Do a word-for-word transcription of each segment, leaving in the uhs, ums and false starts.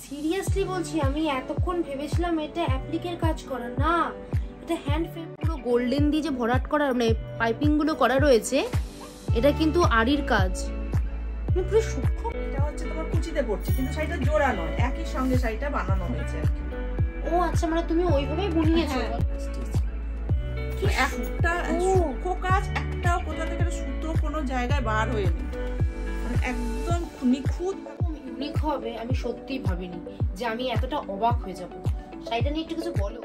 Seriously বলছি, আমি এতক্ষণ ভেবেছিলাম এটা অ্যাপ্লিকের কাজ করা, না এটা হ্যান্ড ফ্রেম, পুরো গোল্ডেন দিয়ে যে ভরাট করা মানে পাইপিং গুলো করা রয়েছে, এটা কিন্তু আড়ির কাজ, পুরো সূক্ষ্ম। এটা হচ্ছে তোমার কুচিতে পড়ছে, কিন্তু শাড়িটা জোড়া নয়, একই সঙ্গে শাড়িটা বানানো হয়েছে আর কি। ও আচ্ছা, মানে তুমি ওইভাবেই বুনিয়েছো? একটা সূক্ষ্ম কাজ, একটাও কোথা থেকে সুতো কোনো জায়গায় বার হয়নি, মানে একদম নিখুঁত ইউনিক হবে। আমি সত্যিই ভাবিনি যে আমি এতটা অবাক হয়ে যাব। শাড়িটা নিয়ে একটু কিছু বলো।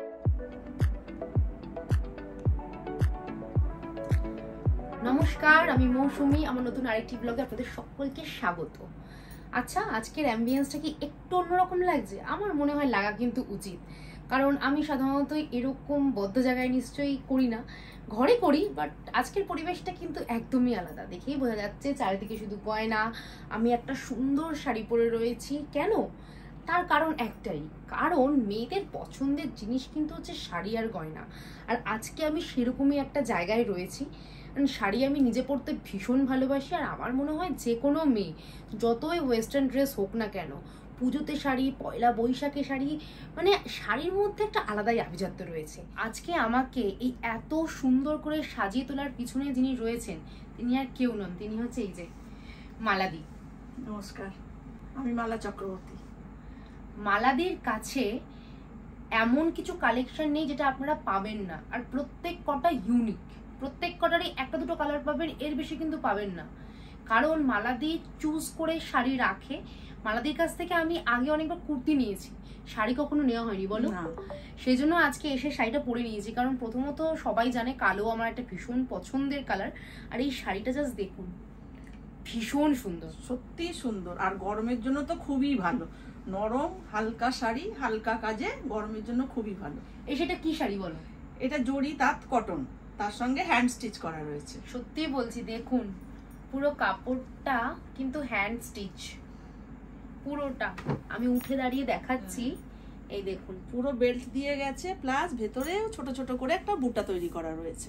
নমস্কার, আমি মৌসুমী, আমার নতুন আরেকটি ব্লগে আপনাদের সকলকে স্বাগত। আচ্ছা, আজকের অ্যাম্বিয়েন্সটা কি একটু অন্যরকম লাগছে? আমার মনে হয় লাগা কিন্তু উচিত, কারণ আমি সাধারণত এরকম বদ্ধ জায়গায় নিশ্চয়ই করি না, ঘরে করি, বাট আজকের পরিবেশটা কিন্তু একদমই আলাদা। দেখেই বোঝা যাচ্ছে চারিদিকে শুধু গয়না। আমি একটা সুন্দর শাড়ি পরে রয়েছি। কেন? তার কারণ একটাই, কারণ মেয়েদের পছন্দের জিনিস কিন্তু হচ্ছে শাড়ি আর গয়না। আর আজকে আমি সেরকমই একটা জায়গায় রয়েছি। শাড়ি আমি নিজে পরতে ভীষণ ভালোবাসি, আর আমার মনে হয় যে কোনো মেয়ে যতই ওয়েস্টার্ন ড্রেস হোক না কেন, পুজোতে শাড়ি, পয়লা বৈশাখে শাড়ি, মানে শাড়ির মধ্যে একটা আলাদাই আভিজাত্য রয়েছে। আজকে আমাকে এই এত সুন্দর করে সাজিয়ে তোলার পিছনে যিনি রয়েছেন, তিনি আর কেউ নন, তিনি হচ্ছে এই যে মালাদি। নমস্কার, আমি মালা চক্রবর্তী। মালাদির কাছে এমন কিছু কালেকশন নেই যেটা আপনারা পাবেন না, আর প্রত্যেক কটা ইউনিক, প্রত্যেক কটারই একটা দুটো কালার পাবেন, এর বেশি কিন্তু পাবেন না। কারণ মালাদি চুজ করে শাড়ি রাখে। মালাদির কাছ থেকে আমি আগে অনেকবার কুর্তি নিয়েছি, শাড়ি কখনো নেওয়া হয়নি, বলো? সেই জন্য আজকে এসে শাড়িটা পরে নিয়েছি। কারণ প্রথমত সবাই জানে কালো আমার একটা ভীষণ পছন্দের কালার, আর এই শাড়িটা জাস্ট দেখুন, ভীষণ সুন্দর, সত্যি সুন্দর, আর গরমের জন্য তো খুবই ভালো। নরম হালকা শাড়ি, হালকা কাজে গরমের জন্য খুবই ভালো। এই সেটা কি শাড়ি বলো? এটা জরি তাঁত কটন, তার সঙ্গে হ্যান্ড স্টিচ করা রয়েছে। সত্যি বলছি, দেখুন পুরো কাপড়টা কিন্তু হ্যান্ড স্টিচ, পুরোটা। আমি উঠে দাঁড়িয়ে দেখাচ্ছি, এই দেখুন পুরো বেল্ট দিয়ে গেছে, প্লাস ভেতরে ছোট ছোট করে একটা বুটা তৈরি করা রয়েছে।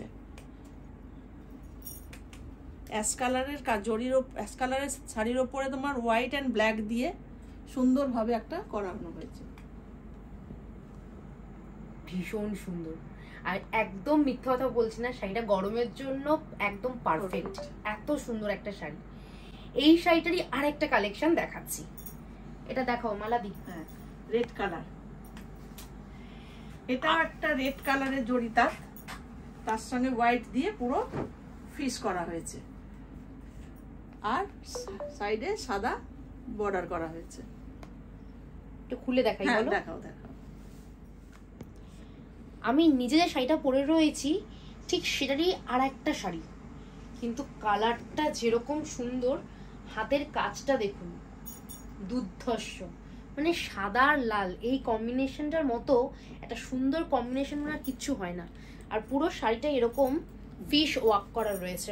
অ্যাশ কালারের জরির অ্যাশ কালারের শাড়ির ওপরে তোমার হোয়াইট অ্যান্ড ব্ল্যাক দিয়ে সুন্দরভাবে একটা করানো হয়েছে, ভীষণ সুন্দর। আর একদম মিথ্যা কথা বলছি না, শাড়িটা গরমের জন্য একদম পারফেক্ট। এত সুন্দর একটা শাড়ি। এই শাড়িটারই আর একটা কালেকশন দেখাচ্ছি, এটা দেখাও মালাদি। হ্যাঁ, রেড কালার, এটা একটা রেড কালারের জরি তাঁত, তার সঙ্গে হোয়াইট দিয়ে পুরো ফিস করা হয়েছে, আর সাইডে সাদা বর্ডার করা হয়েছে। একটু খুলে দেখাই, বলো। দেখাও দেখাও। আমি নিজে যে শাড়িটা পরে রয়েছি ঠিক সেটারই আর একটা শাড়ি, কিন্তু কালারটা যেরকম সুন্দর, হাতের কাজটা দেখুন দুর্ধর্ষ, মানে সাদা আর লাল এই কম্বিনেশনটার মতো একটা সুন্দর কম্বিনেশন আর কিচ্ছু হয় না। আর পুরো শাড়িটা এরকম ফিশ ওয়ার্ক করা রয়েছে।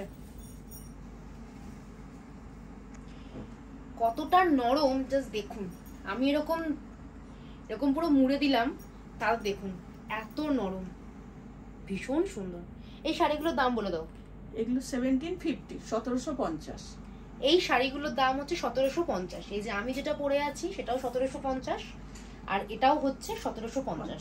কতটা নরম জাস্ট দেখুন। আমি এরকম এরকম পুরো মুড়ে দিলাম, তাও দেখুন এত নরম, ভীষণ সুন্দর। এই শাড়িগুলোর দাম বলে দাও। এগুলো সেভেন্টিন ফিফটি, সতেরোশো পঞ্চাশ। এই শাড়িগুলোর দাম হচ্ছে সতেরোশো পঞ্চাশ। এই যে আমি যেটা পরে আছি সেটাও সতেরোশো পঞ্চাশ, আর এটাও হচ্ছে সতেরোশো পঞ্চাশ।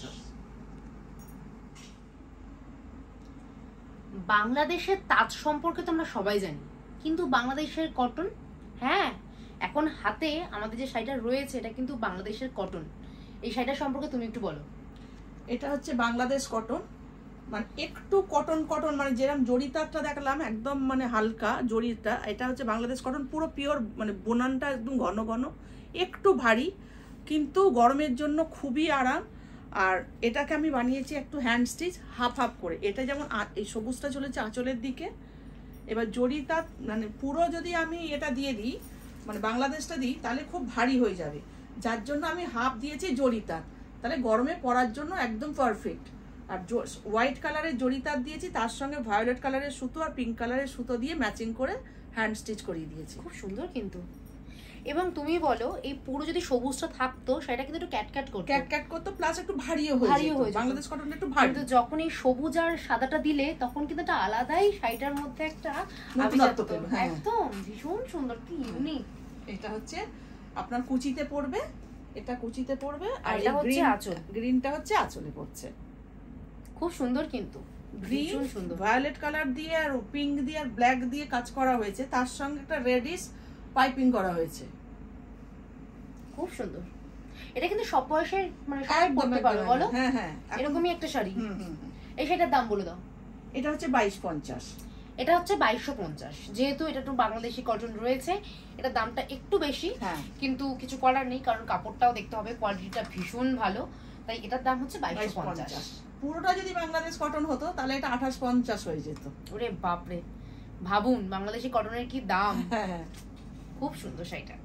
বাংলাদেশের তাঁত সম্পর্কে তো আমরা সবাই জানি, কিন্তু বাংলাদেশের কটন, হ্যাঁ এখন হাতে আমাদের যে শাড়িটা রয়েছে এটা কিন্তু বাংলাদেশের কটন। এই শাড়িটা সম্পর্কে তুমি একটু বলো। এটা হচ্ছে বাংলাদেশ কটন, মানে একটু কটন কটন, মানে যেরকম জরি তাঁতটা দেখলাম একদম মানে হালকা জরিটা, এটা হচ্ছে বাংলাদেশ কটন, পুরো পিওর, মানে বোনানটা একদম ঘন ঘন, একটু ভারী, কিন্তু গরমের জন্য খুবই আরাম। আর এটাকে আমি বানিয়েছি একটু হ্যান্ড স্টিচ, হাফ হাফ করে। এটা যেমন এই সবুজটা চলেছে আঁচলের দিকে, এবার জরি তাঁত মানে পুরো যদি আমি এটা দিয়ে দিই, মানে বাংলাদেশটা দিই, তাহলে খুব ভারী হয়ে যাবে, যার জন্য আমি হাফ দিয়েছি জরি তাঁত, তাহলে গরমে পরার জন্য একদম পারফেক্ট। আর হোয়াইট কালারের জরি তাঁত দিয়েছি, তার সঙ্গে ভায়োলেট কালারের সুতো আর পিঙ্ক কালারের সুতো দিয়ে ম্যাচিং করে হ্যান্ড স্টিচ করিয়ে দিয়েছি। খুব সুন্দর কিন্তু। এবং তুমি বলো, এই পুরো যদি সবুজটা থাকতো সেটা কিন্তু একটু ক্যাটক্যাট করতো, ক্যাটক্যাট করতো, প্লাস একটু ভারীও হয়ে যেত। বাংলাদেশ কটনটা একটু ভারী, কিন্তু যখন এই সবুজ আর সাদাটা দিলে তখন কিন্তু একটা আলাদাই শাড়িটার মধ্যে একটা নতুনত্ব পেল। একদম ভীষণ সুন্দর, কি ইউনিক। এটা হচ্ছে আপনার কুচিতে পড়বে, এটা কুচিতে পড়বে, আর এটা হচ্ছে আঁচল, গ্রিনটা হচ্ছে আঁচলে পড়ছে। খুব সুন্দর, কিন্তু গ্রিন ভায়োলেট কালার দিয়ে আর পিঙ্ক দিয়ে আর ব্ল্যাক দিয়ে কাজ করা হয়েছে, তার সঙ্গে একটা রেডিশ পাইপিং করা হয়েছে, খুব সুন্দর। এটা কিন্তু সব বয়সের মানে সবাই পড়তে পারবে বলো? হ্যাঁ হ্যাঁ, এরকমই একটা শাড়ি। এই শাড়িটার দাম বলে দাও। এটা হচ্ছে বাইশ পঞ্চাশ। এটা হচ্ছে বাইশশো পঞ্চাশ। যেহেতু এটা একটু বাংলাদেশি কটন রয়েছে, এটা দামটা একটু বেশি, কিন্তু কিছু করার নেই, কারণ কাপড়টাও দেখতে হবে, কোয়ালিটিটা ভীষণ ভালো, তাই এটার দাম হচ্ছে বাইশশো পঞ্চাশ। পুরোটা যদি বাংলাদেশ কটন হতো তাহলে এটা আঠাশ পঞ্চাশ হয়ে যেত। ওরে বাপরে, ভাবুন বাংলাদেশি কটনের কি দাম। খুব সুন্দর শাড়িটা।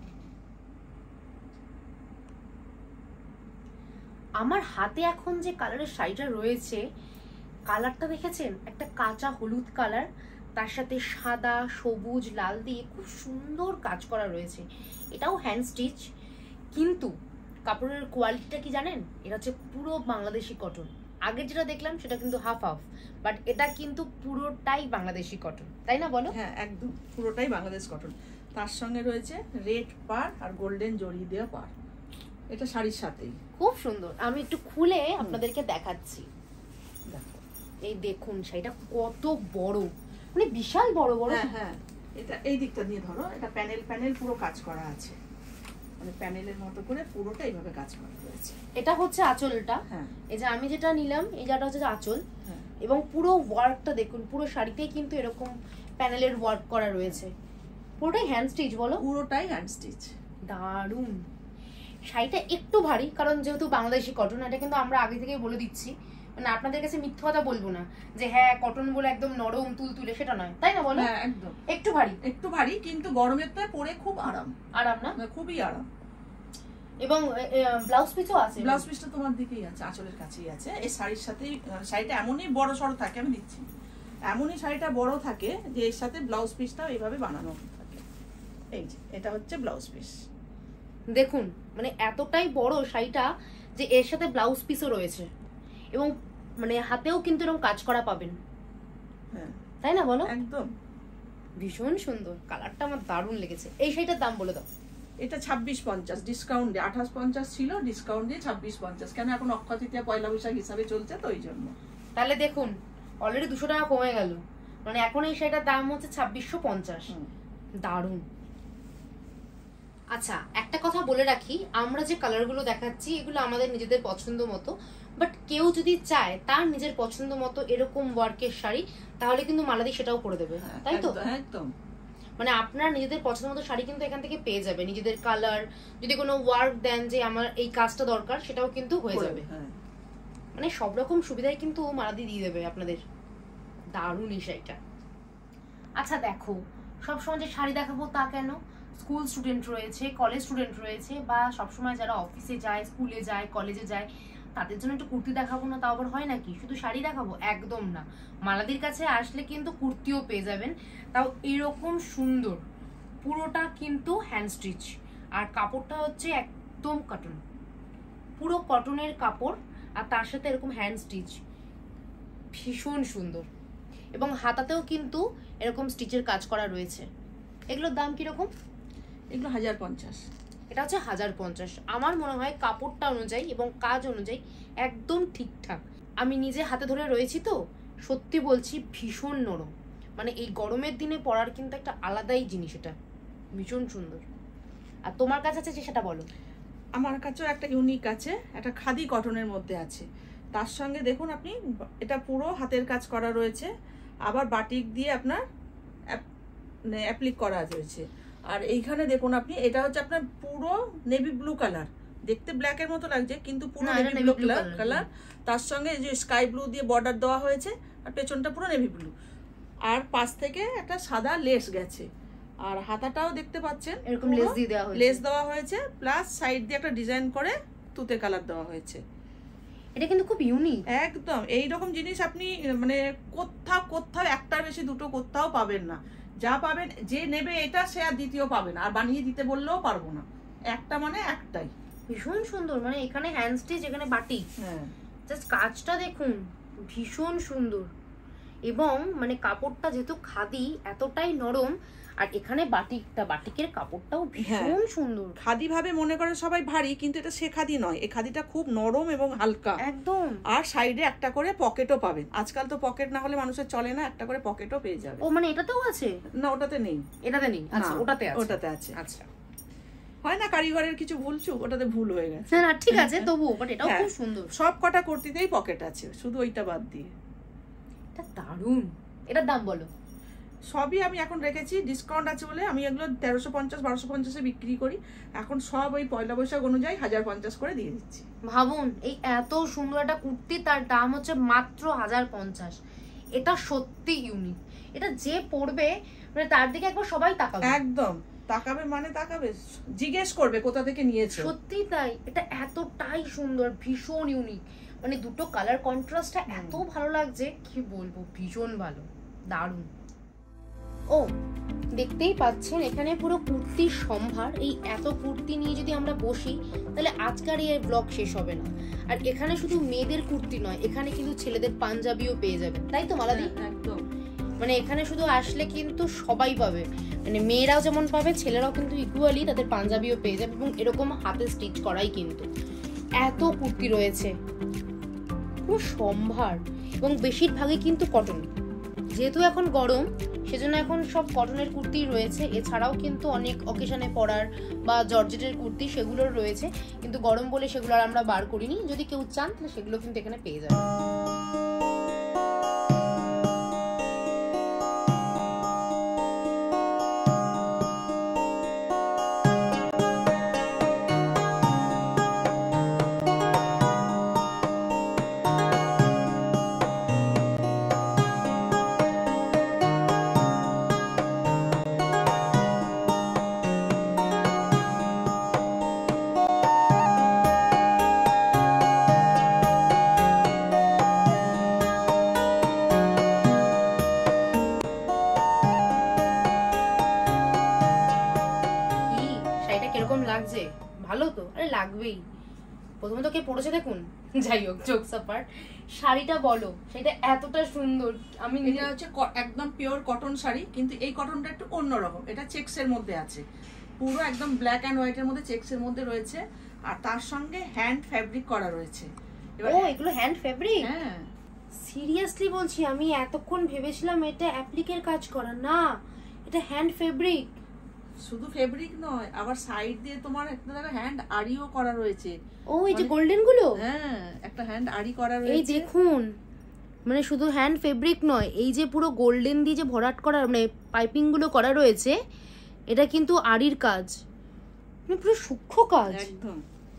আমার হাতে এখন যে কালারের শাড়িটা রয়েছে, কালারটা দেখেছেন, একটা কাঁচা হলুদ কালার, তার সাথে সাদা সবুজ লাল দিয়ে খুব সুন্দর কাজ করা রয়েছে। এটাও হ্যান্ড স্টিচ, কিন্তু কাপড়ের কোয়ালিটিটা কি জানেন, এটা হচ্ছে পুরো বাংলাদেশি কটন। আগে যেটা দেখলাম সেটা কিন্তু হাফ হাফ, বাট এটা কিন্তু পুরোটাই বাংলাদেশি কটন, তাই না বলো? হ্যাঁ একদম পুরোটাই বাংলাদেশ কটন। তার সঙ্গে রয়েছে রেড পার আর গোল্ডেন জড়ি দেওয়া পার, এটা শাড়ির সাথেই খুব সুন্দর। আমি একটু খুলে আপনাদেরকে দেখাচ্ছি। দেখো, এই দেখুন শাড়িটা কত বড়, মানে বিশাল বড় বড়। হ্যাঁ হ্যাঁ, এটা এই দিকটা দিয়ে ধরো, এটা প্যানেল প্যানেল পুরো কাজ করা আছে, মানে প্যানেলের মতো করে পুরোটা এইভাবে কাজ করা হয়েছে। এটা হচ্ছে আঁচলটা। হ্যাঁ, এই যে আমি যেটা নিলাম, এই যেটা হচ্ছে আঁচল, এবং পুরো ওয়ার্কটা দেখুন, পুরো শাড়িতেই কিন্তু এরকম প্যানেলের ওয়ার্ক করা রয়েছে। পুরোটাই হ্যান্ড স্টিচ বলো? পুরোটাই হ্যান্ড স্টিচ। দারুণ। শাড়িটা একটু ভারী, কারণ যেহেতু বাংলাদেশি কটন, এটা কিন্তু আমরা আগে থেকেই বলে দিচ্ছি, মানে আপনাদের কাছে মিথ্যা কথা বলবো না যে হ্যাঁ কটন বলে একদম নরম তুলতুলে, সেটা নয়, তাই না বলো? হ্যাঁ একদম, একটু ভারী, একটু ভারী, কিন্তু গরমের তো পরে খুব আরাম। আরাম না? খুবই আরাম। এবং ব্লাউজ পিসও আছে। ব্লাউজ পিসটা তোমার দিকেই আছে, আঁচলের কাছেই আছে। এই শাড়ির সাথে শাড়িটা এমনই বড় সড়ো থাকে, আমি দিচ্ছি, এমনই শাড়িটা বড় থাকে যে এর সাথে ব্লাউজ পিসটাও এইভাবে বানানো থাকে। এই যে এটা হচ্ছে ব্লাউজ পিস, দেখুন মানে এতটাই বড় শাড়িটা যে এর সাথে ব্লাউজ পিসও রয়েছে, এবং মানে হাতেও কিন্তু এরকম কাজ করা পাবেন। হ্যাঁ তাই না বলো? একদম ভীষণ সুন্দর, কালারটা আমার দারুণ লেগেছে। এই শাড়িটার দাম বলে দাও। এটা ছাব্বিশ পঞ্চাশ, ডিসকাউন্ট দিয়ে আঠাশ পঞ্চাশ ছিল, ডিসকাউন্ট দিয়ে ছাব্বিশ পঞ্চাশ। কেন এখন অক্ষয় তৃতীয়া পয়লা বৈশাখ হিসাবে চলছে তো, ওই জন্য। তাহলে দেখুন অলরেডি দুশো টাকা কমে গেল, মানে এখন এই শাড়িটার দাম হচ্ছে ছাব্বিশশো পঞ্চাশ। দারুণ। আচ্ছা একটা কথা বলে রাখি, আমরা যে কালারগুলো দেখাচ্ছি এগুলো আমাদের নিজেদের পছন্দ মতো, বাট কেউ যদি চায় তার নিজের পছন্দ মতো এরকম ওয়ার্কের শাড়ি, তাহলে কিন্তু মালাদি সেটাও করে দেবে, তাই তো? একদম, মানে আপনার নিজেদের পছন্দ মতো শাড়ি কিন্তু এখান থেকে পেয়ে যাবে, নিজেদের কালার, যদি কোনো ওয়ার্ক দেন যে আমার এই কাজটা দরকার, সেটাও কিন্তু হয়ে যাবে। মানে সব রকম সুবিধাই কিন্তু মালাদি দিয়ে দেবে আপনাদের। দারুণ এই শাড়িটা। আচ্ছা দেখো, সবসময় যে শাড়ি দেখাবো তা কেন, স্কুল স্টুডেন্ট রয়েছে, কলেজ স্টুডেন্ট রয়েছে, বা সবসময় যারা অফিসে যায়, স্কুলে যায়, কলেজে যায়, তাদের জন্য একটু কুর্তি দেখাবো না, তাও আবার হয় নাকি? শুধু শাড়ি দেখাবো? একদম না, মালাদির কাছে আসলে কিন্তু কুর্তিও পেয়ে যাবেন, তাও এরকম সুন্দর, পুরোটা কিন্তু হ্যান্ড স্টিচ, আর কাপড়টা হচ্ছে একদম কটন, পুরো কটনের কাপড়, আর তার সাথে এরকম হ্যান্ড স্টিচ, ভীষণ সুন্দর। এবং হাতাতেও কিন্তু এরকম স্টিচের কাজ করা রয়েছে। এগুলোর দাম কিরকম? এগুলো হাজার পঞ্চাশ। এটা হচ্ছে হাজার পঞ্চাশ। আমার মনে হয় কাপড়টা অনুযায়ী এবং কাজ অনুযায়ী একদম ঠিকঠাক। আমি নিজে হাতে ধরে রয়েছি তো, সত্যি বলছি ভীষণ নরম, মানে এই গরমের দিনে পরার কিন্তু একটা আলাদাই জিনিস, এটা ভীষণ সুন্দর। আর তোমার কাছে আছে যে সেটা বলো। আমার কাছেও একটা ইউনিক আছে, একটা খাদি কটনের মধ্যে আছে, তার সঙ্গে দেখুন আপনি এটা পুরো হাতের কাজ করা রয়েছে, আবার বাটিক দিয়ে আপনার অ্যাপ্লিক করা রয়েছে। আর এইখানে দেখুন আপনি, এটা হচ্ছে আপনার পুরো নেভি ব্লু কালার, দেখতে ব্ল্যাকের মতো লাগছে কিন্তু পুরো নেভি ব্লু কালার, তার সঙ্গে যে স্কাই ব্লু দিয়ে বর্ডার দেওয়া হয়েছে, আর পেছনটা পুরো নেভি ব্লু, আর পাশ থেকে একটা সাদা লেস গেছে, আর হাতাটাও দেখতে পাচ্ছেন এরকম লেস দিয়ে দেওয়া হয়েছে, লেস দেওয়া হয়েছে, প্লাস সাইড দিয়ে একটা ডিজাইন করে তুতে কালার দেওয়া হয়েছে। এটা কিন্তু খুব ইউনিক একদম। এই রকম জিনিস আপনি মানে কোথাও কোথাও একটার বেশি দুটো কোথাও পাবেন না, যা পাবেন যে নেবে এটা সে আর দ্বিতীয় পাবে না, আর বানিয়ে দিতে বললেও পারবো না, একটা মানে একটাই। ভীষণ সুন্দর, মানে এখানে হ্যান্ড স্টিচ, এখানে বাটি, হ্যাঁ জাস্ট কাজটা দেখুন ভীষণ সুন্দর। এবং মানে কাপড়টা যেহেতু খাদি, এতটাই নরম, আর এখানে বাটিকটা, বাটিকের কাপড়টাও ভীষণ সুন্দর। খাদি ভাবে মনে করে সবাই ভারী, কিন্তু এটা সে খাদি নয়, এই খাদিটা খুব নরম এবং হালকা একদম। আর সাইডে একটা করে পকেটও পাবেন। আজকাল তো পকেট না হলে মানুষের চলে না, একটা করে পকেটও পেয়ে যাবে। ও মানে এটাতেও আছে? না ওটাতে নেই। এটাতে নেই? আচ্ছা ওটাতে আছে। ওটাতে আছে। আচ্ছা হয় না কারিগরের কিছু ভুল চুক, ওটাতে ভুল হয়ে গেছে। না ঠিক আছে তবুও, বাট এটাও খুব সুন্দর। সব কটা কুর্তিতেই পকেট আছে, শুধু ওইটা বাদ দিয়ে। এটা দারুণ। এটার দাম বলো? সবই আমি এখন রেখেছি, ডিসকাউন্ট আছে বলে আমি এগুলো তেরোশো পঞ্চাশ বারোশো পঞ্চাশে বিক্রি করি। এখন সব ওই পয়লা বৈশাখ অনুযায়ী হাজার পঞ্চাশ করে দিয়ে দিচ্ছি। ভাবুন এই এত সুন্দর একটা কুর্তি, তার দাম হচ্ছে মাত্র হাজার পঞ্চাশ। এটা সত্যি ইউনিক। এটা যে পরবে মানে তার দিকে একবার সবাই তাকাবে। একদম তাকাবে, মানে তাকাবে, জিজ্ঞেস করবে কোথা থেকে নিয়েছো। সত্যি তাই, এটা এতটাই সুন্দর, ভীষণ ইউনিক। মানে দুটো কালার কন্ট্রাস্টটা এত ভালো লাগছে, কি বলবো, ভীষণ ভালো, দারুণ। ও দেখতেই পাচ্ছেন এখানে পুরো কুর্তির সম্ভার। এই এত কুর্তি নিয়ে যদি আমরা বসি তাহলে আজকের এই ব্লগ শেষ হবে না। আর এখানে শুধু মেয়েদের কুর্তি নয়, এখানে কিন্তু ছেলেদের পাঞ্জাবিও পেয়ে যাবেন, তাই তো মালাদি? একদম। মানে এখানে শুধু আসলে কিন্তু সবাই পাবে, মানে মেয়েরাও যেমন পাবে, ছেলেরাও কিন্তু ইকুয়ালি তাদের পাঞ্জাবিও পেয়ে যাবে, এবং এরকম হাতে স্টিচ করাই। কিন্তু এত কুর্তি রয়েছে, পুরো সম্ভার, এবং বেশিরভাগই কিন্তু কটন। যেহেতু এখন গরম, সেজন্য এখন সব কটনের কুর্তি রয়েছে। এছাড়াও কিন্তু অনেক অকেশনে পরার বা জর্জেটের কুর্তি সেগুলোর রয়েছে, কিন্তু গরম বলে সেগুলো আর আমরা বার করিনি। যদি কেউ চান তাহলে সেগুলো কিন্তু এখানে পেয়ে যাবে। লাগছে ভালো তো? আরে লাগবেই, প্রথমে তো কে পড়েছে দেখুন। যাই হোক, জোকস অ্যাপার্ট, শাড়িটা বলো, সেটা এতটা সুন্দর। আমি এটা হচ্ছে একদম পিওর কটন শাড়ি, কিন্তু এই কটনটা একটু অন্যরকম। এটা চেকস এর মধ্যে আছে, পুরো একদম ব্ল্যাক এন্ড হোয়াইট এর মধ্যে চেকস এর মধ্যে রয়েছে, আর তার সঙ্গে হ্যান্ড ফ্যাব্রিক করা রয়েছে। ও এগুলো হ্যান্ড ফ্যাব্রিক? হ্যাঁ সিরিয়াসলি বলছি, আমি এতক্ষণ ভেবেছিলাম এটা অ্যাপ্লিকের কাজ করা, না এটা হ্যান্ড ফ্যাব্রিক। শুধু ফেব্রিক নয়, আবার সাইড দিয়ে তোমার একটা দেখো হ্যান্ড আড়িও করা রয়েছে। ও এই যে গোল্ডেন গুলো? হ্যাঁ একটা হ্যান্ড আড়ি করা রয়েছে। এই দেখুন, মানে শুধু হ্যান্ড ফেব্রিক নয়, এই যে পুরো গোল্ডেন দিয়ে যে ভরাট করা, মানে পাইপিং গুলো করা রয়েছে, এটা কিন্তু আড়ির কাজ, মানে পুরো সূক্ষ্ম কাজ। একদম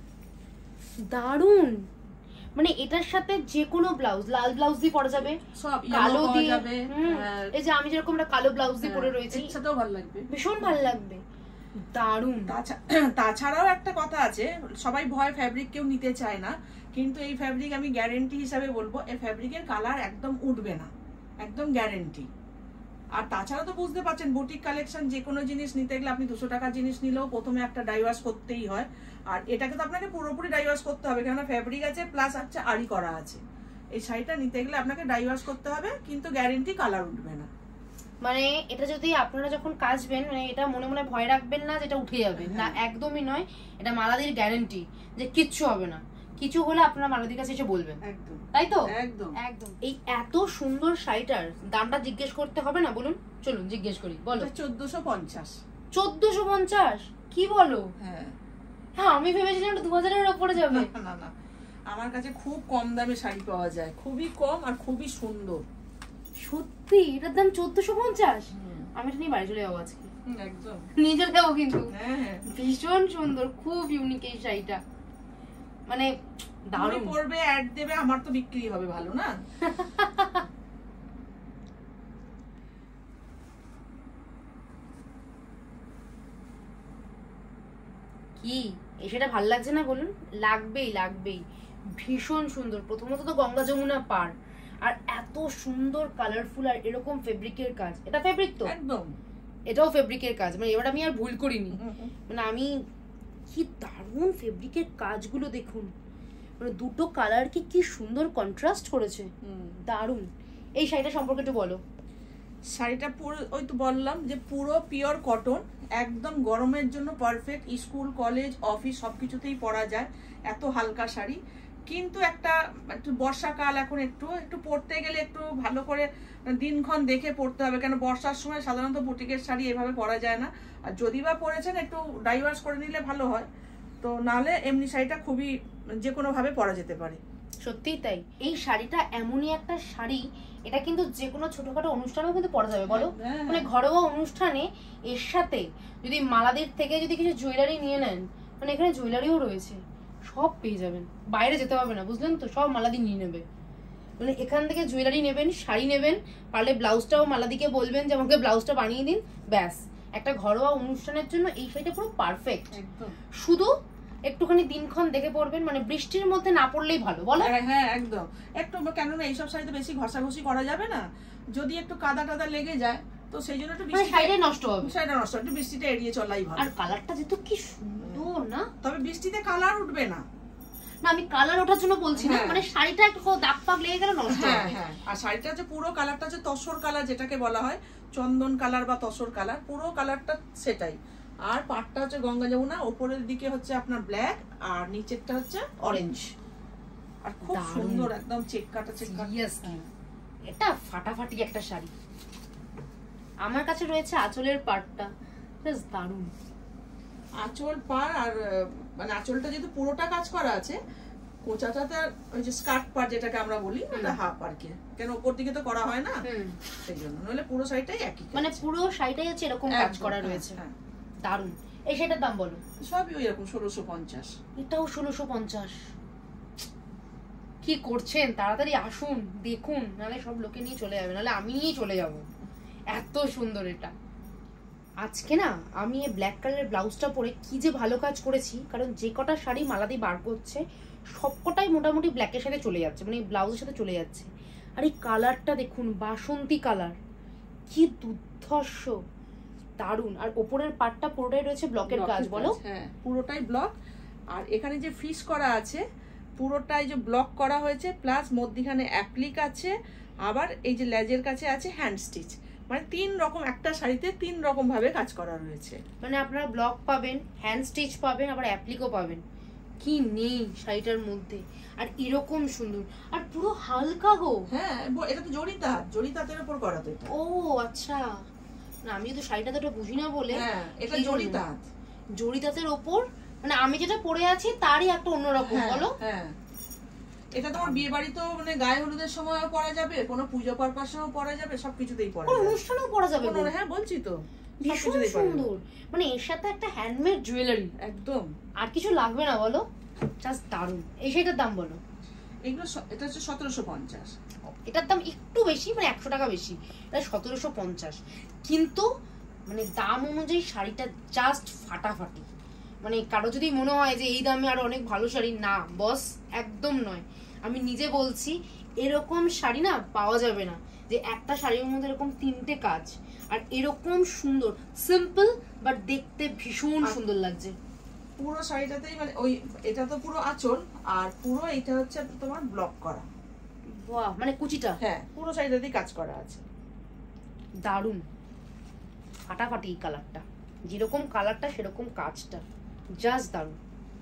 দারুণ। মানে এটার সাথে যে কোনো ব্লাউজ, লাল ব্লাউজ দিয়ে পরা যাবে, সব কালো দিয়ে যাবে। এই যে আমি যেরকম একটা কালো ব্লাউজ দিয়ে পরে রয়েছি, সেটাও ভালো লাগবে, ভীষণ ভালো লাগবে, দারুণ। তাছাড়াও একটা কথা আছে, সবাই ভয় ফ্যাব্রিক কেউ নিতে চায় না, কিন্তু এই ফ্যাব্রিক আমি গ্যারেন্টি হিসাবে বলবো, এই ফ্যাব্রিকের কালার একদম উঠবে না, একদম গ্যারেন্টি। আর তাছাড়া তো বুঝতে পারছেন, বুটিক কালেকশন যে কোনো জিনিস নিতে গেলে আপনি দুশো টাকার জিনিস নিলেও প্রথমে একটা ডাইভার্স করতেই হয়, আর এটাকে তো আপনাকে পুরোপুরি ডাইভার্স করতে হবে, কেননা ফ্যাব্রিক আছে প্লাস হচ্ছে আড়ি করা আছে। এই শাড়িটা নিতে গেলে আপনাকে ডাইভার্স করতে হবে, কিন্তু গ্যারেন্টি কালার উঠবে না। মানে এটা যদি আপনারা যখন কাচবেন, মানে এটা মনে মনে ভয় রাখবেন না যেটা উঠে যাবে, না একদমই নয়। এটা মালাদির গ্যারেন্টি যে কিচ্ছু হবে না, কিছু হলে আপনারা মালাদির কাছে এসে বলবেন, একদম তাই তো? একদম একদম। এই এত সুন্দর শাড়িটার দামটা জিজ্ঞেস করতে হবে না? বলুন, চলুন জিজ্ঞেস করি, বলো। চোদ্দশো পঞ্চাশ। চোদ্দশো পঞ্চাশ? কি বলো? হ্যাঁ হ্যাঁ, আমি ভেবেছিলাম দু হাজারের উপরে যাবে। না না, আমার কাছে খুব কম দামে শাড়ি পাওয়া যায়, খুবই কম আর খুবই সুন্দর। সত্যি এটার দাম চোদ্দশো পঞ্চাশ? আমি এটা নিয়ে বাড়ি চলে যাবো আজকে, একদম নিয়ে চলে যাবো। কিন্তু হ্যাঁ ভীষণ সুন্দর, খুব ইউনিক এই শাড়িটা, মানে দারুণ। পরবে, অ্যাড দেবে, আমার তো বিক্রি হবে ভালো না। কি সেটা ভাল লাগছে না বলুন? লাগবেই লাগবেই, ভীষণ সুন্দর। প্রথমত তো গঙ্গা যমুনা পার, আর এত সুন্দর কালারফুল, আর এরকম ফেব্রিকের কাজ। এটা ফেব্রিক তো? একদম, এটাও ফেব্রিকের কাজ, মানে এবার আমি আর ভুল করিনি। মানে আমি কি দারুণ ফেব্রিকের কাজগুলো দেখুন, মানে দুটো কালার কি কি সুন্দর কন্ট্রাস্ট করেছে, দারুণ। এই শাড়িটা সম্পর্কে একটু বলো। শাড়িটা পুরো ওই তো বললাম যে পুরো পিওর কটন, একদম গরমের জন্য পারফেক্ট, স্কুল কলেজ অফিস সবকিছুতেই পরা যায়, এত হালকা শাড়ি। কিন্তু একটা একটু বর্ষাকাল এখন একটু একটু পরতে গেলে একটু ভালো করে দিনক্ষণ দেখে পরতে হবে, কেন বর্ষার সময় সাধারণত বুটিকের শাড়ি এভাবে পরা যায় না, আর যদি বা পরেছেন একটু ডাইভার্স করে নিলে ভালো হয়, তো নাহলে এমনি শাড়িটা খুবই যে কোনো ভাবে পরা যেতে পারে। সত্যিই তাই, এই শাড়িটা এমনই একটা শাড়ি, এটা কিন্তু যে কোনো ছোটখাটো অনুষ্ঠানেও কিন্তু পরা যাবে বলো, মানে ঘরোয়া অনুষ্ঠানে এর সাথে যদি মালাদির থেকে যদি কিছু জুয়েলারি নিয়ে নেন, মানে এখানে জুয়েলারিও রয়েছে, সব পেয়ে যাবেন, বাইরে যেতে হবে না, বুঝলেন তো, সব মালাদি নিয়ে নেবে, মানে এখান থেকে জুয়েলারি নেবেন, শাড়ি নেবেন, পারলে ব্লাউজটাও মালাদিকে বলবেন যে আমাকে ব্লাউজটা বানিয়ে দিন, ব্যাস একটা ঘরোয়া অনুষ্ঠানের জন্য এই শাড়িটা পুরো পারফেক্ট। শুধু একটুখানি দিনক্ষণ দেখে পড়বেন, মানে বৃষ্টির মধ্যে না পড়লেই ভালো বলো। হ্যাঁ একদম, একটু কেননা এইসব শাড়িতে বেশি ঘষাঘষি করা যাবে না, যদি একটু কাদা টাদা লেগে যায় তো সেই জন্য একটু শাড়িটা নষ্ট হবে, শাড়িটা নষ্ট, একটু বৃষ্টিটা এড়িয়ে চলাই ভালো। আর কালারটা যেহেতু কি সুন্দর না, তবে বৃষ্টিতে কালার উঠবে না, না আমি কালার ওঠার জন্য বলছি না, মানে শাড়িটা একটু দাগ পাক লেগে গেলে নষ্ট হবে। হ্যাঁ হ্যাঁ, আর শাড়িটা হচ্ছে পুরো কালারটা হচ্ছে তসর কালার, যেটাকে বলা হয় চন্দন কালার বা তসর কালার, পুরো কালারটা সেটাই। আর পাটটা হচ্ছে গঙ্গা যমুনা, উপরের দিকে হচ্ছে আপনার ব্ল্যাক আর নিচেরটা হচ্ছে অরেঞ্জ, আর খুব সুন্দর একদম চেক কাটা চেক কাটা। এটা ফাটাফাটি একটা শাড়ি। আমার কাছে রয়েছে আঁচলের পাটটা, বেশ দারুণ আঁচল পার, আর মানে আঁচলটা যেহেতু পুরোটা কাজ করা আছে, কোচাটাতে ওই যে স্কার্ট পার্ট যেটাকে আমরা বলি ওটা হাফ আর কি, কেন উপর দিকে তো করা হয় না সেই জন্য, নইলে পুরো শাড়িটাই একই, মানে পুরো শাড়িটাই হচ্ছে এরকম কাজ করা রয়েছে। দারুণ। এই শাড়িটার দাম বলো? সবই ওই রকম ষোলোশো পঞ্চাশ। এটাও ষোলোশো পঞ্চাশ। কি করছেন, তাড়াতাড়ি আসুন দেখুন, নাহলে সব লোকে নিয়ে চলে যাবে, নাহলে আমি নিয়েই চলে যাব, এত সুন্দর এটা। আজকে না আমি এই ব্ল্যাক কালারের ব্লাউজটা পরে কি যে ভালো কাজ করেছি, কারণ যে কটা শাড়ি মালাদি বার করছে সবকটাই মোটামুটি ব্ল্যাকের সাথে চলে যাচ্ছে, মানে ব্লাউজের সাথে চলে যাচ্ছে। আর এই কালারটা দেখুন, বাসন্তী কালার, কি দুর্ধর্ষ, দারুণ। আর ওপরের পাটটা পুরোটাই রয়েছে ব্লকের কাজ বলো। হ্যাঁ পুরোটাই ব্লক, আর এখানে যে ফিস করা আছে পুরোটাই যে ব্লক করা হয়েছে, প্লাস মধ্যখানে অ্যাপ্লিক আছে, আবার এই যে লেজের কাছে আছে হ্যান্ড স্টিচ, মানে তিন রকম একটা শাড়িতে তিন রকম ভাবে কাজ করা রয়েছে। মানে আপনারা ব্লক পাবেন, হ্যান্ড স্টিচ পাবেন, আবার অ্যাপ্লিকও পাবেন, কি নেই শাড়িটার মধ্যে। আর এরকম সুন্দর, আর পুরো হালকা গো। হ্যাঁ এটা তো জড়িতা, জড়িতাতের উপর করা তো এটা। ও আচ্ছা, না আমি তো শাড়িটা তো এটা বুঝি না বলে। হ্যাঁ এটা জড়িতা, জড়িতাতের উপর, মানে আমি যেটা পরে আছি তারই একটা অন্যরকম বলো। হ্যাঁ এটা তোমার বিয়ে বাড়িতেও মানে গায়ে হলুদের সময়ও পরা যাবে, কোনো পুজো পারপাসেও পরা যাবে, সবকিছুতেই পরা যাবে, অনুষ্ঠানেও পরা যাবে। হ্যাঁ বলছি তো, ভীষণ সুন্দর, মানে এর সাথে একটা হ্যান্ডমেড জুয়েলারি, একদম আর কিছু লাগবে না বলো, জাস্ট দারুণ। এই শাড়িটার দাম বলো? এগুলো এটা হচ্ছে সতেরোশো পঞ্চাশ। এটার দাম একটু বেশি, মানে একশো টাকা বেশি, এটা সতেরোশো পঞ্চাশ, কিন্তু মানে দাম অনুযায়ী শাড়িটা জাস্ট ফাটাফাটি। মানে কারো যদি মনে হয় যে এই দামে আরো অনেক ভালো শাড়ি, না বস একদম নয়, আমি নিজে বলছি এরকম শাড়ি না পাওয়া যাবে না, যে একটা শাড়ির মধ্যে এরকম তিনটে কাজ, আর এরকম সুন্দর সিম্পল বাট দেখতে ভীষণ সুন্দর লাগছে। পুরো শাড়িটাতেই মানে ওই এটা তো পুরো আঁচল, আর পুরো এটা হচ্ছে তোমার ব্লক করা, বাহ, মানে কুচিটা। হ্যাঁ পুরো শাড়িটাতেই কাজ করা আছে, দারুণ ফাটাফাটি। এই কালারটা যেরকম কালারটা সেরকম কাজটা, জাস্ট দারুণ।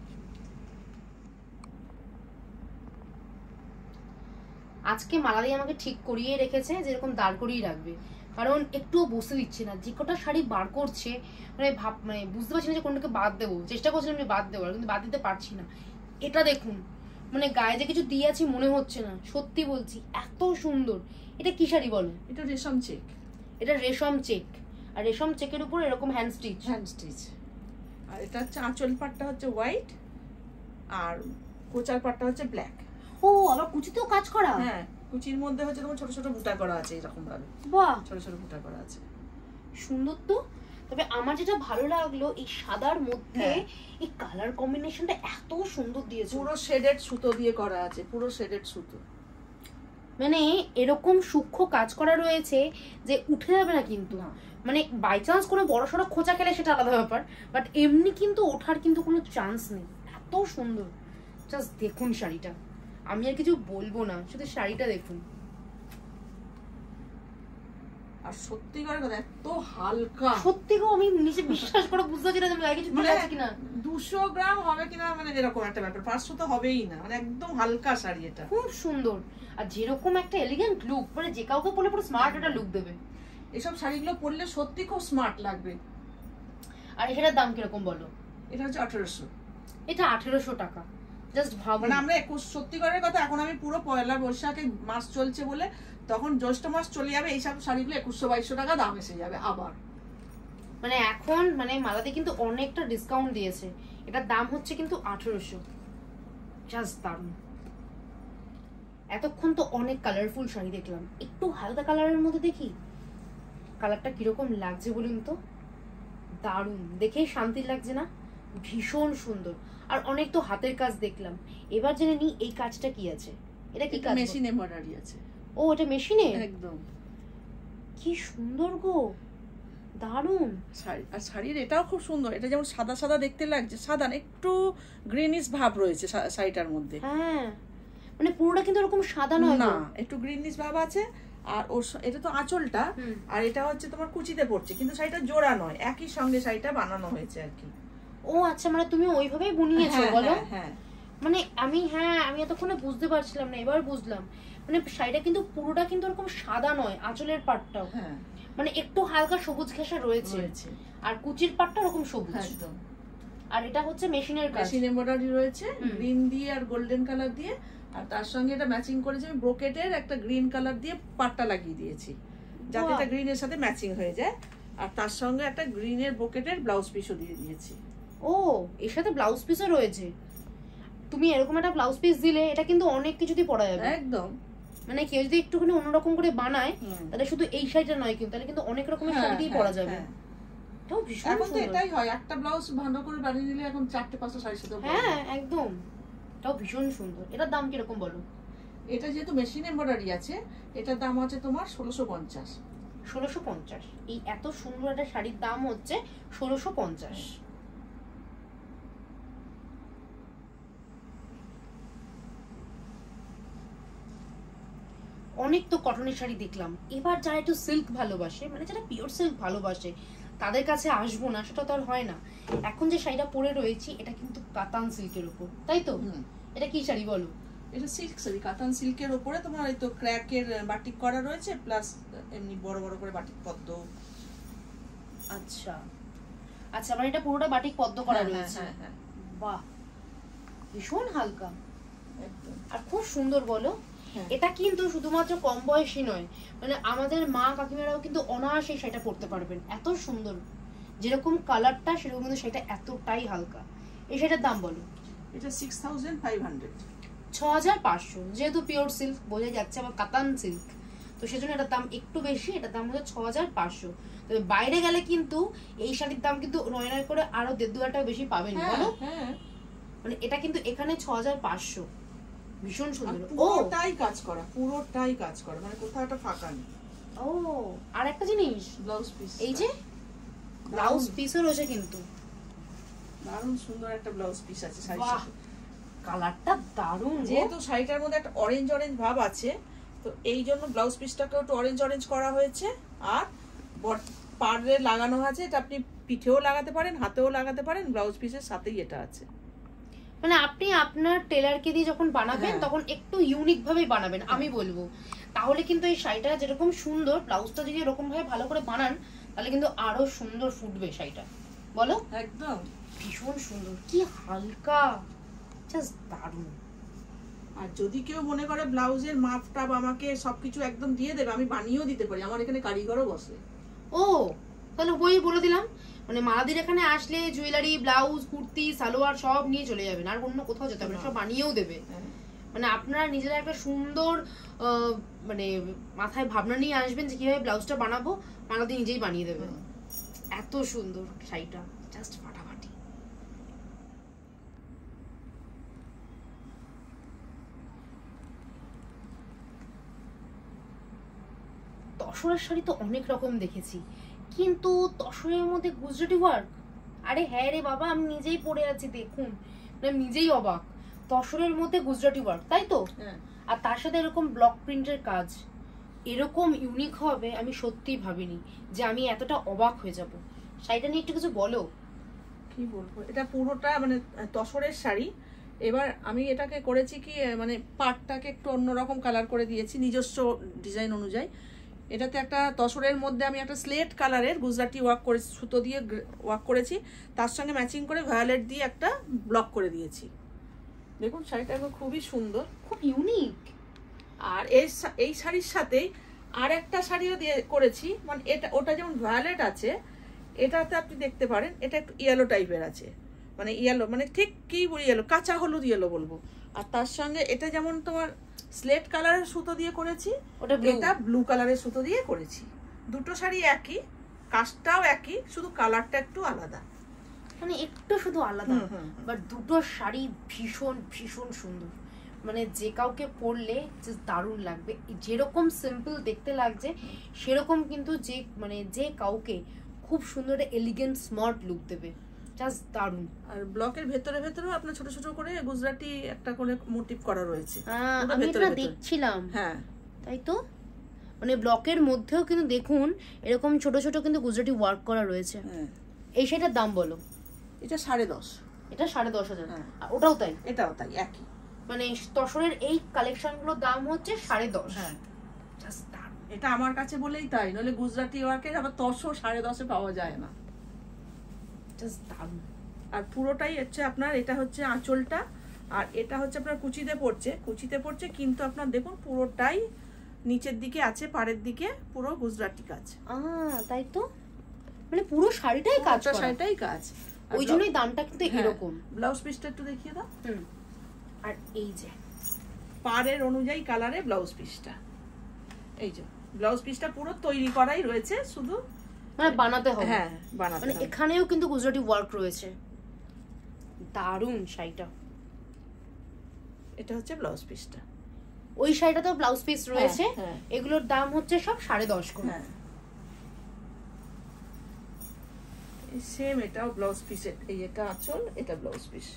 আজকে মালাদি আমাকে ঠিক করিয়ে রেখেছে যেরকম দাঁড় করিয়ে রাখবে, কারণ একটুও বসতে দিচ্ছে না, যে কটা শাড়ি বার করছে মানে ভাব মানে বুঝতে পারছি না যে কোনটাকে বাদ দেবো, চেষ্টা করছিলাম যে বাদ দেবো, কিন্তু বাদ দিতে পারছি না। এটা দেখুন, মানে গায়ে যে কিছু দিয়ে আছি মনে হচ্ছে না, সত্যি বলছি এত সুন্দর। এটা কি শাড়ি বলো? এটা রেশম চেক। এটা রেশম চেক, আর রেশম চেকের উপর এরকম হ্যান্ড স্টিচ, হ্যান্ড স্টিচ। আর এটা হচ্ছে আঁচল পাটটা হচ্ছে হোয়াইট, আর কোচার পাটটা হচ্ছে ব্ল্যাক। ও আবার কুচিতেও কাজ করা? হ্যাঁ কুচির মধ্যে হচ্ছে তোমার ছোট ছোট বুটা করা আছে এরকম ভাবে, বাহ ছোট ছোট বুটা করা আছে, সুন্দর তো। তবে আমার যেটা ভালো লাগলো এই সাদার মধ্যে এই কালার কম্বিনেশনটা এত সুন্দর দিয়েছে, পুরো শেডেড সুতো দিয়ে করা আছে, পুরো শেডেড সুতো, মানে এরকম সূক্ষ্ম কাজ করা রয়েছে যে উঠে যাবে না কিন্তু, মানে বাই চান্স কোনো বড় সড়ো খোঁচা খেলে সেটা আলাদা ব্যাপার, বাট এমনি কিন্তু ওঠার কিন্তু কোনো চান্স নেই, এত সুন্দর। জাস্ট দেখুন শাড়িটা, আমি আর কিছু বলবো না, শুধু শাড়িটা দেখুন। আর সত্যি করে কথা এত হালকা, সত্যি গো আমি নিজে বিশ্বাস করে বুঝতে পারছি না যে গায়ে কিছু চলে আছে কিনা। দুশো গ্রাম হবে কিনা মানে এরকম একটা ব্যাপার, পাঁচশো তো হবেই না, মানে একদম হালকা শাড়ি এটা, খুব সুন্দর। আর যেরকম একটা এলিগেন্ট লুক, মানে যে কাউকে পরলে পুরো স্মার্ট একটা লুক দেবে। এসব শাড়িগুলো পরলে সত্যি খুব স্মার্ট লাগবে। আর এটার দাম কিরকম বলো? এটা হচ্ছে আঠারোশো। এটা আঠেরোশো টাকা। জাস্ট ভাবো, মানে আমরা একুশ, সত্যি করে কথা এখন আমি পুরো পয়লা বৈশাখে মাস চলছে বলে, তখন জ্যৈষ্ঠ মাস চলে যাবে, এইসব শাড়িগুলো একুশশো বাইশশো টাকা দাম এসে যাবে আবার। মানে এখন মানে মালাতে কিন্তু অনেকটা ডিসকাউন্ট দিয়েছে, এটার দাম হচ্ছে কিন্তু আঠেরোশো। জাস্ট দারুণ। এতক্ষণ তো অনেক কালারফুল শাড়ি দেখলাম, একটু হালকা কালারের মধ্যে দেখি কালারটা কিরকম লাগছে বলুন তো। দারুণ, দেখেই শান্তি লাগছে না? ভীষণ সুন্দর। আর অনেক তো হাতের কাজ দেখলাম, এবার জেনে নি এই কাজটা কি আছে। এটা কি কাজ? মেশিন এমব্রয়ডারি আছে। ও এটা মেশিনে? একদম। কি সুন্দর গো, দারুণ শাড়ি। আর শাড়ির এটাও খুব সুন্দর, এটা যেমন সাদা সাদা দেখতে লাগছে, সাদা একটু গ্রিনিশ ভাব রয়েছে শাড়িটার মধ্যে। হ্যাঁ, মানে পুরোটা কিন্তু এরকম সাদা নয় না, একটু গ্রিনিশ ভাব আছে। আর ওর এটা তো আঁচলটা, আর এটা হচ্ছে তোমার কুচিতে পড়ছে, কিন্তু শাড়িটা জোড়া নয়, একই সঙ্গে শাড়িটা বানানো হয়েছে আর কি। ও আচ্ছা, মানে তুমি ওইভাবেই বুনিয়েছো? বলো। হ্যাঁ, মানে আমি হ্যাঁ আমি এতক্ষণে বুঝতে পারছিলাম না, এবার বুঝলাম। মানে শাড়িটা কিন্তু পুরোটা কিন্তু এরকম সাদা নয়, আঁচলের পাটটাও হ্যাঁ মানে একটু হালকা সবুজ ঘেঁষা রয়েছে, আর কুচির পাটটা এরকম সবুজ একদম। আর এটা হচ্ছে মেশিনের কাজ, মেশিন এমব্রয়ডারি রয়েছে গ্রিন দিয়ে আর গোল্ডেন কালার দিয়ে, আর তার সঙ্গে এটা ম্যাচিং করেছে আমি ব্রোকেটের একটা গ্রিন কালার দিয়ে পাটটা লাগিয়ে দিয়েছি, যাতে এটা গ্রিনের সাথে ম্যাচিং হয়ে যায়। আর তার সঙ্গে একটা গ্রিনের ব্রোকেটের ব্লাউজ পিসও দিয়ে দিয়েছি। ও, এর সাথে ব্লাউজ পিসও রয়েছে? তুমি এরকম একটা ব্লাউজ পিস দিলে এটা কিন্তু অনেক কিছুতেই পরা যাবে একদম। মানে কেউ যদি একটুখানি অন্যরকম করে বানায়, তাহলে শুধু এই শাড়িটা নয় কিন্তু, তাহলে কিন্তু অনেক রকমের শাড়ি দিয়ে পরা যাবে। এটাও ভীষণ সুন্দর। এখন তো এটাই হয়, একটা ব্লাউজ ভালো করে বানিয়ে নিলে এখন চারটে পাঁচটা শাড়ির সাথে। হ্যাঁ একদম, এটাও ভীষণ সুন্দর। এটার দাম কিরকম বলো? এটা যেহেতু মেশিন এমব্রয়ডারি আছে, এটার দাম আছে তোমার ষোলোশো পঞ্চাশ। ষোলোশো পঞ্চাশ। এই এত সুন্দর একটা শাড়ির দাম হচ্ছে ষোলোশো পঞ্চাশ। অনেক তো কটনের শাড়ি দেখলাম, এবার যারা একটু সিল্ক ভালোবাসে, মানে যারা পিওর সিল্ক ভালোবাসে, তাদের কাছে আসবো না সেটা তো আর হয় না। এখন যে শাড়িটা পরে রয়েছি এটা কিন্তু কাতান সিল্কের উপর, তাই তো? এটা কি শাড়ি বলো? এটা সিল্ক শাড়ি, কাতান সিল্কের উপরে তোমার এই তো ক্র্যাকের বাটিক করা রয়েছে, প্লাস এমনি বড় বড় করে বাটিক পদ্ম। আচ্ছা আচ্ছা, মানে এটা পুরোটা বাটিক পদ্ম করা রয়েছে। বাহ, ভীষণ হালকা একদম, আর খুব সুন্দর। বলো, এটা কিন্তু শুধুমাত্র কম বয়সী নয়, মানে আমাদের মা কাকিমারাও কিন্তু অনায়াসে সেটা পরতে পারবেন, এত সুন্দর। যেরকম কালারটা সেরকম কিন্তু সেটা এতটাই হালকা। এই সেটার দাম বলো? এটা সিক্স থাউজেন্ড ফাইভ হান্ড্রেড, ছ হাজার পাঁচশো। যেহেতু পিওর সিল্ক বোঝা যাচ্ছে, আবার কাতান সিল্ক, তো সেজন্য এটার দাম একটু বেশি। এটার দাম হচ্ছে ছ হাজার পাঁচশো। তবে বাইরে গেলে কিন্তু এই শাড়ির দাম কিন্তু নয় নয় করে আরো দেড় দু হাজার টাকা বেশি পাবেন। বলো, মানে এটা কিন্তু এখানে ছ হাজার পাঁচশো। ভীষণ সুন্দর। পুরোটাই কাজ করা, পুরোটাই কাজ করা, মানে কোথাও একটা ফাঁকা নেই। ও, আর একটা জিনিস, ব্লাউজ পিস, এই যে ব্লাউজ পিসও রয়েছে কিন্তু, দারুণ সুন্দর একটা ব্লাউজ পিস আছে শাড়ির সাথে। কালারটা দারুণ। যেহেতু শাড়িটার মধ্যে একটা অরেঞ্জ অরেঞ্জ ভাব আছে, তো এই জন্য ব্লাউজ পিসটাকে একটু অরেঞ্জ অরেঞ্জ করা হয়েছে। আর পাড়ে লাগানো আছে, এটা আপনি পিঠেও লাগাতে পারেন, হাতেও লাগাতে পারেন, ব্লাউজ পিসের সাথেই এটা আছে। মানে আপনি আপনার টেলারকে দিয়ে যখন বানাবেন তখন একটু ইউনিক ভাবে বানাবেন, আমি বলবো। তাহলে কিন্তু এই শাড়িটা যেরকম সুন্দর, ব্লাউজটা যদি এরকম ভাবে ভালো করে বানান, তাহলে কিন্তু আরো সুন্দর ফুটবে শাড়িটা। বলো, একদম ভীষণ সুন্দর, কি হালকা, জাস্ট দারুণ। আর যদি কেউ মনে করে ব্লাউজের মাপটা আমাকে সবকিছু একদম দিয়ে দেবে, আমি বানিয়েও দিতে পারি, আমার এখানে কারিগরও বসে। ও, তাহলে বই বলে দিলাম, মানে মালাদির এখানে আসলে জুয়েলারি, ব্লাউজ, কুর্তি, সালোয়ার সব নিয়ে চলে যাবেন, আর অন্য কোথাও যেতে হবে না, সব বানিয়েও দেবে। মানে আপনারা নিজেরা একটা সুন্দর মানে মাথায় ভাবনা নিয়ে আসবেন যে কিভাবে ব্লাউজটা বানাবো, মালাদি নিজেই বানিয়ে দেবে। এত সুন্দর শাড়িটা, জাস্ট ফাটাফাটি। তসরের শাড়ি তো অনেক রকম দেখেছি, কিন্তু তসরের মধ্যে গুজরাটি ওয়ার্ক, আরে হ্যাঁ রে বাবা, আমি নিজেই পরে আছি, দেখুন নিজেই অবাক। তসরের মধ্যে গুজরাটি ওয়ার্ক, তাই তো? আর তার সাথে এরকম ব্লক প্রিন্টের কাজ, এরকম ইউনিক হবে আমি সত্যিই ভাবিনি, যে আমি এতটা অবাক হয়ে যাব। শাড়িটা নিয়ে একটু কিছু বলো। কি বলবো, এটা পুরোটা মানে তসরের শাড়ি। এবার আমি এটাকে করেছি কি মানে পাটটাকে একটু অন্যরকম কালার করে দিয়েছি নিজস্ব ডিজাইন অনুযায়ী। এটাতে একটা তসরের মধ্যে আমি একটা স্লেট কালারের গুজরাটি ওয়ার্ক করে সুতো দিয়ে ওয়ার্ক করেছি, তার সঙ্গে ম্যাচিং করে ভায়োলেট দিয়ে একটা ব্লক করে দিয়েছি। দেখুন শাড়িটা এখন খুবই সুন্দর, খুব ইউনিক। আর এই এই শাড়ির সাথেই আর একটা শাড়িও দিয়ে করেছি, মানে এটা ওটা যেমন ভায়োলেট আছে, এটাতে আপনি দেখতে পারেন এটা একটু ইয়েলো টাইপের আছে, মানে ইয়েলো মানে ঠিক কি বলি ইয়েলো, কাঁচা হলুদ ইয়েলো বলবো। আর তার সঙ্গে এটা যেমন তোমার স্লেট কালারের সুতো দিয়ে করেছি, ওটা এটা ব্লু কালারের সুতো দিয়ে করেছি। দুটো শাড়ি একই, কাজটাও একই, শুধু কালারটা একটু আলাদা, মানে একটু শুধু আলাদা, বাট দুটো শাড়ি ভীষণ ভীষণ সুন্দর। মানে যে কাউকে পরলে জাস্ট দারুণ লাগবে। যেরকম সিম্পল দেখতে লাগছে সেরকম কিন্তু যে মানে যে কাউকে খুব সুন্দর একটা এলিগেন্ট স্মার্ট লুক দেবে, জাস্ট দারুণ। আর ব্লকের ভেতরে ভেতরেও আপনার ছোট ছোট করে গুজরাটি একটা করে মোটিভ করা রয়েছে। আমি এটা দেখছিলাম, হ্যাঁ তাই তো, মানে ব্লকের মধ্যেও কিন্তু দেখুন এরকম ছোট ছোট কিন্তু গুজরাটি ওয়ার্ক করা রয়েছে। এই শাড়িটার দাম বলো। এটা সাড়ে দশ, এটা সাড়ে দশ হাজার, আর ওটাও তাই, এটাও তাই একই। মানে তসরের এই কালেকশন গুলোর দাম হচ্ছে সাড়ে দশ। হ্যাঁ এটা আমার কাছে বলেই তাই, নইলে গুজরাটি ওয়ার্কের আবার তসও সাড়ে দশে পাওয়া যায় না। আর পুরোটাই হচ্ছে আপনার, এটা হচ্ছে আঁচলটা, আর এটা হচ্ছে আপনার কুচিতে পড়ছে, কুচিতে পড়ছে কিন্তু আপনার দেখুন পুরোটাই নিচের দিকে আছে, পাড়ের দিকে পুরো গুজরাটি কাজ। তাই তো, মানে পুরো শাড়িটাই কাজ, শাড়িটাই কাজ, ওই জন্যই দামটা কিন্তু এরকম। ব্লাউজ পিসটা একটু দেখিয়ে দাও। হুম, আর এই যে পাড়ের অনুযায়ী কালারে ব্লাউজ পিসটা, এই যে ব্লাউজ পিসটা পুরো তৈরি করাই রয়েছে, শুধু মানে বানাতে হবে। হ্যাঁ বানাতে মানে এখানেও কিন্তু গুজরাটি ওয়ার্ক রয়েছে, দারুণ শাড়িটা। এটা হচ্ছে ব্লাউজ পিসটা, ওই শাড়িটাতেও ব্লাউজ পিস রয়েছে। এগুলোর দাম হচ্ছে সব সাড়ে দশ করে। সেম এটাও ব্লাউজ পিস, এই এটা আঁচল, এটা ব্লাউজ পিস,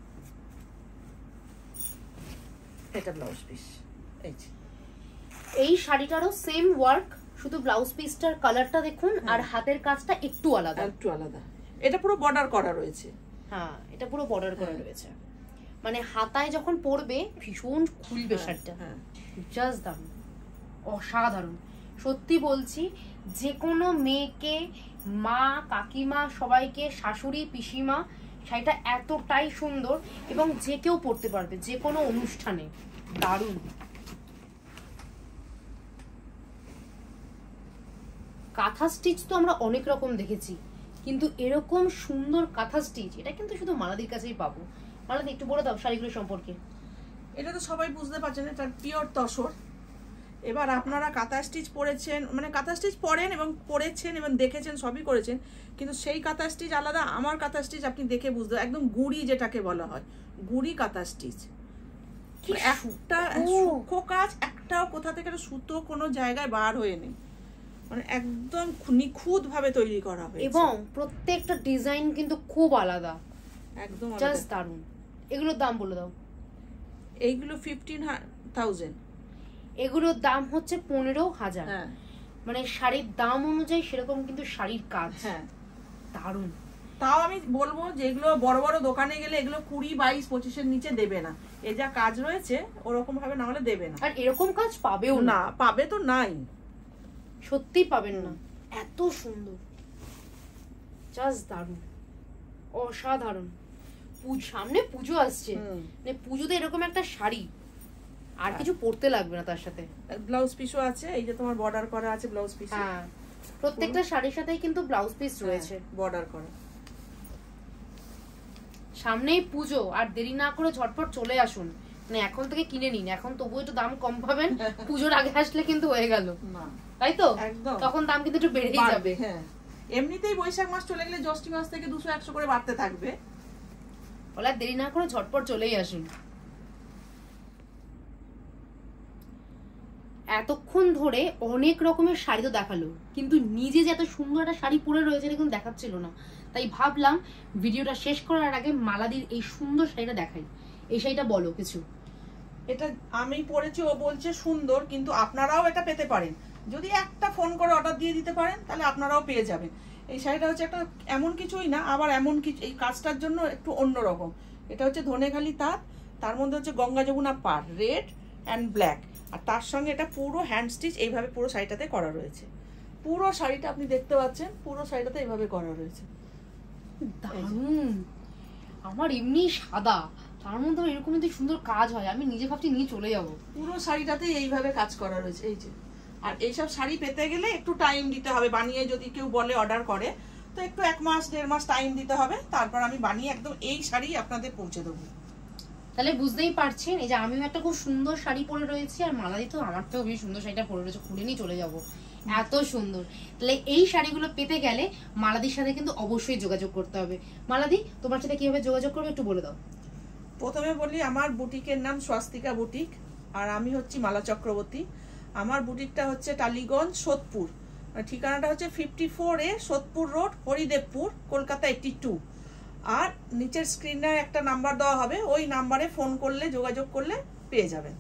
এটা ব্লাউজ পিস। এই যে এই শাড়িটারও সেম ওয়ার্ক, শুধু ব্লাউজ পিসটার কালারটা দেখুন আর হাতের কাজটা একটু আলাদা, একটু আলাদা। এটা পুরো বর্ডার করা রয়েছে। হ্যাঁ এটা পুরো বর্ডার করা রয়েছে, মানে হাতায় যখন পরবে ভীষণ খুলবে শাড়িটা, জাস্ট দারুণ, অসাধারণ। সত্যি বলছি, যে কোনো মেয়েকে, মা কাকিমা সবাইকে, শাশুড়ি পিসিমা, শাড়িটা এতটাই সুন্দর এবং যে কেউ পরতে পারবে যে কোনো অনুষ্ঠানে, দারুণ। কাঁথা স্টিচ তো আমরা অনেক রকম দেখেছি, কিন্তু এরকম সুন্দর কাঁথা স্টিচ এটা কিন্তু শুধু মালাদির কাছেই পাবো। মালাদি একটু বলে দাও শাড়িগুলো সম্পর্কে। এটা তো সবাই বুঝতে পারছেন, এটা পিওর তসর। এবার আপনারা কাঁথা স্টিচ পরেছেন, মানে কাঁথা স্টিচ পরেন এবং পরেছেন এবং দেখেছেন, সবই করেছেন, কিন্তু সেই কাঁথা স্টিচ আলাদা, আমার কাঁথা স্টিচ আপনি দেখে বুঝতে, একদম গুড়ি যেটাকে বলা হয়, গুড়ি কাঁথা স্টিচ। একটা সূক্ষ্ম কাজ, একটাও কোথা থেকে সুতো কোনো জায়গায় বার হয়ে নেই, মানে একদম নিখুঁত ভাবে তৈরি করা হয়েছে, এবং প্রত্যেকটা ডিজাইন কিন্তু খুব আলাদা, একদম জাস্ট দারুণ। এগুলোর দাম বলে দাও। এইগুলো ফিফটিন থাউজেন্ড, এগুলোর দাম হচ্ছে পনেরো হাজার। মানে শাড়ির দাম অনুযায়ী সেরকম কিন্তু শাড়ির কাজ, হ্যাঁ দারুণ। তাও আমি বলবো যে এগুলো বড় বড় দোকানে গেলে এগুলো কুড়ি বাইশ পঁচিশের নিচে দেবে না, এ যা কাজ রয়েছে ওরকম ভাবে না হলে দেবে না, আর এরকম কাজ পাবেও না, পাবে তো নাই, সত্যি পাবেন না, এত সুন্দর, জাস্ট দারুণ, অসাধারণ। সামনে পুজো আসছে, মানে পুজোতে এরকম একটা শাড়ি আর কিছু পরতে লাগবে না, তার সাথে ব্লাউজ পিসও আছে, এই যে তোমার বর্ডার করা আছে ব্লাউজ পিস। হ্যাঁ প্রত্যেকটা শাড়ির সাথেই কিন্তু ব্লাউজ পিস রয়েছে, বর্ডার করা। সামনেই পুজো, আর দেরি না করে ঝটপট চলে আসুন, মানে এখন থেকে কিনে নিন, এখন তবু একটু দাম কম পাবেন, পুজোর আগে আসলে কিন্তু হয়ে গেল, তাই তো, তখন দাম কিন্তু একটু বেড়েই যাবে। হ্যাঁ এমনিতেই বৈশাখ মাস চলে গেলে জ্যৈষ্ঠ মাস থেকে দুশো একশো করে বাড়তে থাকবে, বলে দেরি না করে ঝটপট চলেই আসুন। এতক্ষণ ধরে অনেক রকমের শাড়ি তো দেখালো, কিন্তু নিজে যে এত সুন্দর একটা শাড়ি পরে রয়েছে এটা কিন্তু দেখাচ্ছিল না, তাই ভাবলাম ভিডিওটা শেষ করার আগে মালাদির এই সুন্দর শাড়িটা দেখাই। এই শাড়িটা বলো কিছু। এটা আমি পরেছি, ও বলছে সুন্দর, কিন্তু আপনারাও এটা পেতে পারেন। যদি একটা ফোন করে অর্ডার দিয়ে দিতে পারেন তাহলে আপনারাও পেয়ে যাবেন। এই শাড়িটা হচ্ছে একটা এমন কিছুই না, আবার এমন কিছু এই কাজটার জন্য একটু অন্যরকম। এটা হচ্ছে ধনেখালি তাঁত, তার মধ্যে হচ্ছে গঙ্গা যমুনা পাড়, রেড অ্যান্ড ব্ল্যাক, আর তার সঙ্গে এটা পুরো হ্যান্ড স্টিচ এইভাবে পুরো শাড়িটাতে করা রয়েছে। পুরো শাড়িটা আপনি দেখতে পাচ্ছেন, পুরো শাড়িটাতে এইভাবে করা রয়েছে। দারুণ। আমার এমনি সাদা, তার মধ্যে এরকম যদি সুন্দর কাজ হয় আমি নিজে ভাবছি নিয়ে চলে যাব। পুরো শাড়িটাতে এইভাবে কাজ করা রয়েছে, এই যে। আর এইসব শাড়ি পেতে গেলে একটু টাইম দিতে হবে, বানিয়ে যদি কেউ বলে অর্ডার করে তো একটু এক মাস দেড় মাস টাইম দিতে হবে, তারপর আমি বানিয়ে একদম এই শাড়ি আপনাদের পৌঁছে দেবো। তাহলে বুঝতেই পারছেন, এই যে আমিও একটা খুব সুন্দর শাড়ি পরে রয়েছি, আর মালাদি তো আমার থেকেও বেশ সুন্দর শাড়িটা পরে রয়েছে, খুলে নিয়ে চলে যাব, এত সুন্দর। তাহলে এই শাড়িগুলো পেতে গেলে মালাদির সাথে কিন্তু অবশ্যই যোগাযোগ করতে হবে। মালাদি, তোমার সাথে কিভাবে যোগাযোগ করবে একটু বলে দাও। প্রথমে বলি, আমার বুটিকের নাম স্বাস্তিকা বুটিক, আর আমি হচ্ছি মালা চক্রবর্তী। আমার বুটিকটা হচ্ছে টালিগঞ্জ, সোদপুর। ঠিকানাটা হচ্ছে fifty four A Sodepur road, Haridevpur, Kolkata eighty two. আর নিচের স্ক্রিনে একটা নাম্বার দেওয়া হবে, ওই নাম্বারে ফোন করলে, যোগাযোগ করলে পেয়ে যাবেন।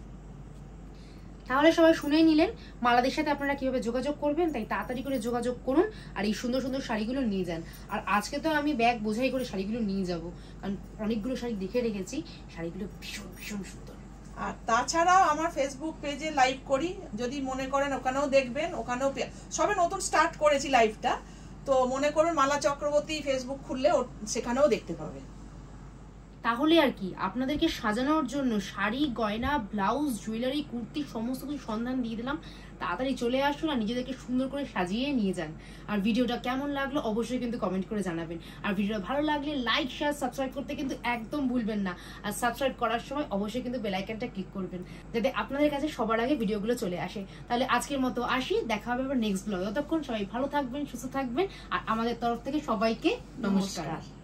তাহলে সবাই শুনেই নিলেন মালাদের সাথে আপনারা কিভাবে যোগাযোগ করবেন, তাই তাড়াতাড়ি করে যোগাযোগ করুন আর এই সুন্দর সুন্দর শাড়িগুলো নিয়ে যান। আর আজকে তো আমি ব্যাগ বোঝাই করে শাড়িগুলো নিয়ে যাব, কারণ অনেকগুলো শাড়ি দেখে রেখেছি, শাড়িগুলো ভীষণ ভীষণ সুন্দর। আর তাছাড়াও আমার ফেসবুক পেজে লাইভ করি, যদি মনে করেন ওখানেও দেখবেন, ওখানেও সবে নতুন স্টার্ট করেছি লাইভটা, তো মনে করুন মালা চক্রবর্তী ফেসবুক খুললে সেখানেও দেখতে পাবে। তাহলে আর কি, আপনাদেরকে সাজানোর জন্য শাড়ি, গয়না, ব্লাউজ, জুয়েলারি, কুর্তি সমস্ত কিছু সন্ধান দিয়ে দিলাম। তাড়াতাড়ি চলে আসুন আর নিজেদেরকে সুন্দর করে সাজিয়ে নিয়ে যান। আর ভিডিওটা কেমন লাগলো অবশ্যই কিন্তু কমেন্ট করে জানাবেন। আর ভিডিওটা ভালো লাগলে লাইক, শেয়ার, সাবস্ক্রাইব করতে কিন্তু একদম ভুলবেন না। আর সাবস্ক্রাইব করার সময় অবশ্যই কিন্তু বেল আইকনটা ক্লিক করবেন, যাতে আপনাদের কাছে সবার আগে ভিডিওগুলো চলে আসে। তাহলে আজকের মতো আসি, দেখা হবে আবার নেক্সট ব্লগে। ততক্ষণ সবাই ভালো থাকবেন, সুস্থ থাকবেন, আর আমাদের তরফ থেকে সবাইকে নমস্কার।